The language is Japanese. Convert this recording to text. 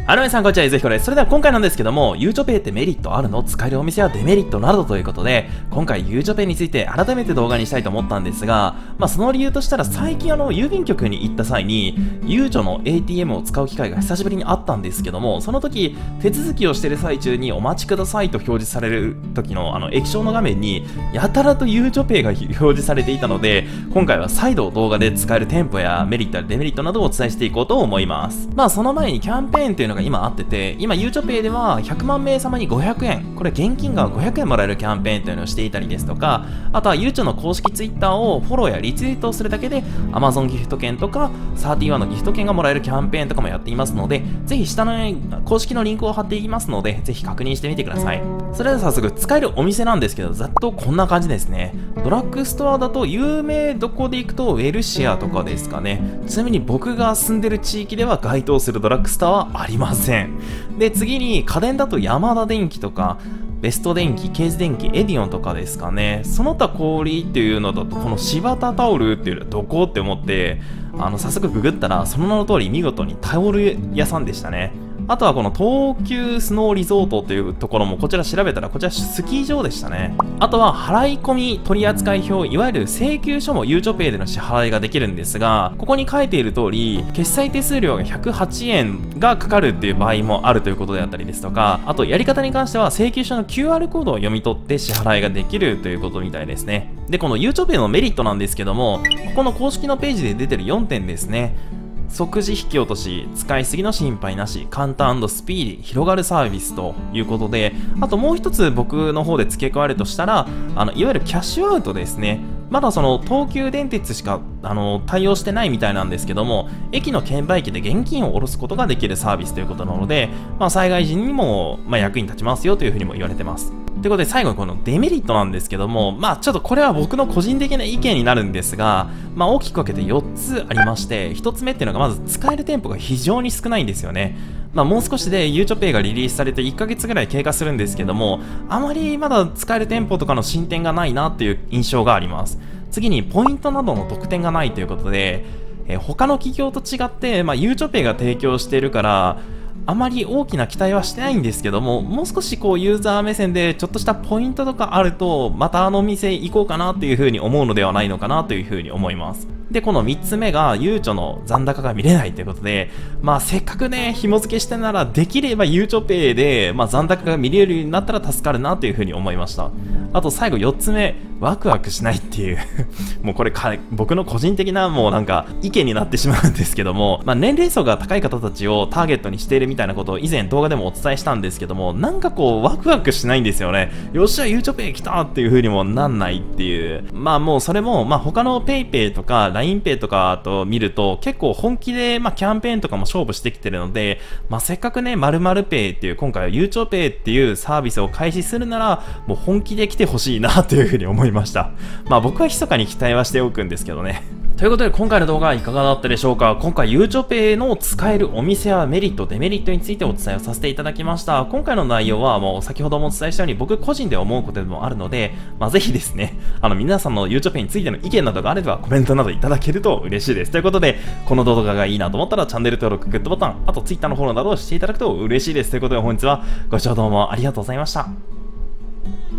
皆さんこんにちは、ゆずひこです。それでは今回なんですけども、ゆうちょペイってメリットあるの？使えるお店はデメリットなどということで、今回ゆうちょペイについて改めて動画にしたいと思ったんですが、その理由としたら最近郵便局に行った際に、ゆうちょの ATM を使う機会が久しぶりにあったんですけども、その時、手続きをしている最中にお待ちくださいと表示される時の液晶の画面に、やたらとゆうちょペイが表示されていたので、今回は再度動画で使える店舗やメリットやデメリットなどをお伝えしていこうと思います。その前にキャンペーンというのが今あってて、今ゆうちょペイでは100万名様に500円、これ現金が500円もらえるキャンペーンというのをしていたりですとか、あとはゆうちょの公式ツイッターをフォローやリツイートをするだけで Amazon ギフト券とか31のギフト券がもらえるキャンペーンとかもやっていますので、ぜひ下の公式のリンクを貼っていきますので、ぜひ確認してみてください。それでは早速使えるお店なんですけど、ざっとこんな感じですね。ドラッグストアだと有名どこで行くとウェルシアとかですかね。ちなみに僕が住んでる地域では該当するドラッグストアはありません。で、次に家電だとヤマダ電機とかベスト電機、ケーズ電機、エディオンとかですかね。その他小売っていうのだと、この柴田タオルっていうのはどこって思って、早速ググったら、その名の通り見事にタオル屋さんでしたね。あとはこの東急スノーリゾートというところもこちら調べたらこちらスキー場でしたね。あとは払い込み取扱表、いわゆる請求書もゆうちょペイでの支払いができるんですが、ここに書いている通り、決済手数料が108円がかかるっていう場合もあるということであったりですとか、あとやり方に関しては請求書の QR コードを読み取って支払いができるということみたいですね。で、このゆうちょペイのメリットなんですけども、ここの公式のページで出てる4点ですね。即時引き落とし、使いすぎの心配なし、簡単&スピーディー、広がるサービスということで、あともう一つ僕の方で付け加えるとしたら、いわゆるキャッシュアウトですね。まだその東急電鉄しか対応してないみたいなんですけども、駅の券売機で現金を下ろすことができるサービスということなので、災害時にも役に立ちますよというふうにも言われてます。ということで最後にこのデメリットなんですけども、ちょっとこれは僕の個人的な意見になるんですが、大きく分けて4つありまして、1つ目っていうのがまず使える店舗が非常に少ないんですよね。もう少しでゆうちょペイがリリースされて1ヶ月ぐらい経過するんですけども、あまりまだ使える店舗とかの進展がないなっていう印象があります。次にポイントなどの特典がないということで、他の企業と違って、ゆうちょペイが提供しているからあまり大きな期待はしてないんですけども、もう少しこうユーザー目線でちょっとしたポイントとかあると、また店行こうかなっていう風に思うのではないのかなという風に思います。で、この3つ目がゆうちょの残高が見れないということで、せっかくね、紐付けしてならできればゆうちょペイで、残高が見れるようになったら助かるなという風に思いました。あと最後4つ目、ワクワクしないっていうもうこれ僕の個人的なもうなんか意見になってしまうんですけども、年齢層が高い方たちをターゲットにしているみたいなことを以前動画でもお伝えしたんですけども、なんかこうワクワクしないんですよね。よっしゃゆうちょペイ来たっていう風にもなんないっていう。もうそれも他のペイペイとか LINE ペイとかと見ると結構本気でキャンペーンとかも勝負してきてるので、せっかくね〇〇ペイっていう今回はゆうちょペイっていうサービスを開始するならもう本気で来てほしいなという風に思いました。僕は密かに期待はしておくんですけどね。ということで今回の動画はいかがだったでしょうか。今回ゆうちょペイの使えるお店やメリット、デメリットについてお伝えをさせていただきました。今回の内容はもう先ほどもお伝えしたように僕個人で思うことでもあるので、ぜひですね、皆さんのゆうちょペイについての意見などがあればコメントなどいただけると嬉しいです。ということで、この動画がいいなと思ったらチャンネル登録、グッドボタン、あと Twitter のフォローなどをしていただくと嬉しいです。ということで本日はご視聴どうもありがとうございました。